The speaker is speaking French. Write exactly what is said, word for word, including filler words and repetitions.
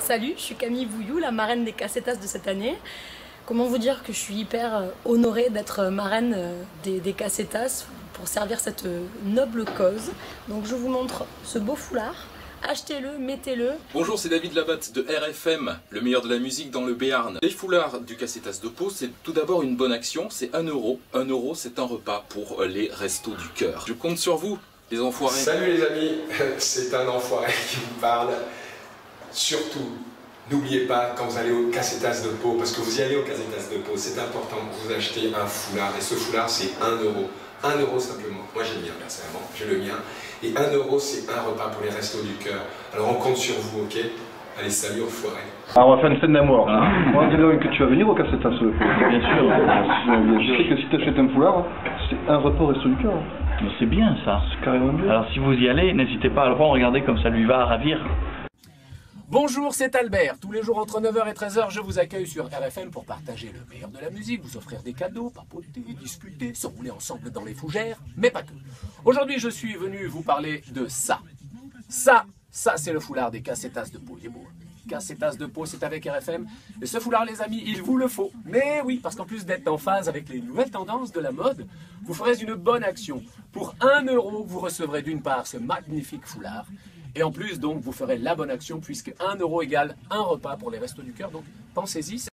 Salut, je suis Camille Bouillou, la marraine des Cassetas de cette année. Comment vous dire que je suis hyper honorée d'être marraine des, des Cassetas pour servir cette noble cause. Donc je vous montre ce beau foulard. Achetez-le, mettez-le. Bonjour, c'est David Labatte de R F M, le meilleur de la musique dans le Béarn. Les foulards du Cassetas de Pau, c'est tout d'abord une bonne action, c'est un euro. Un euro, c'est un repas pour les restos du cœur. Je compte sur vous, les enfoirés. Salut les amis, c'est un enfoiré qui vous parle. Surtout, n'oubliez pas quand vous allez au Cassetas de Pau, parce que vous y allez au Cassetas de Pau, c'est important que vous achetez un foulard. Et ce foulard, c'est un euro. un euro simplement. Moi j'ai le mien personnellement, j'ai le mien. Et un euro, c'est un repas pour les restos du cœur. Alors on compte sur vous, ok? Allez, salut, enfoiré. Alors on va faire une scène d'amour. Hein. Moi, je dirais que tu vas venir au Cassetas de Pau. Bien sûr. Je sais que si tu achètes un foulard, c'est un repas au resto du cœur. Mais c'est bien ça. C'est carrément bien. Alors si vous y allez, n'hésitez pas à le prendre, regardez comme ça lui va à ravir. Bonjour, c'est Albert. Tous les jours entre neuf heures et treize heures, je vous accueille sur R F M pour partager le meilleur de la musique, vous offrir des cadeaux, papoter, discuter, s'enrouler ensemble dans les fougères, mais pas que. Aujourd'hui, je suis venu vous parler de ça. Ça, ça c'est le foulard des Cassetas de Pau. Il est beau. Cassetas de Pau, c'est avec R F M. Et ce foulard, les amis, il vous le faut. Mais oui, parce qu'en plus d'être en phase avec les nouvelles tendances de la mode, vous ferez une bonne action. Pour un euro, vous recevrez d'une part ce magnifique foulard. Et en plus, donc, vous ferez la bonne action puisque un euro égale un repas pour les restos du cœur. Donc, pensez-y.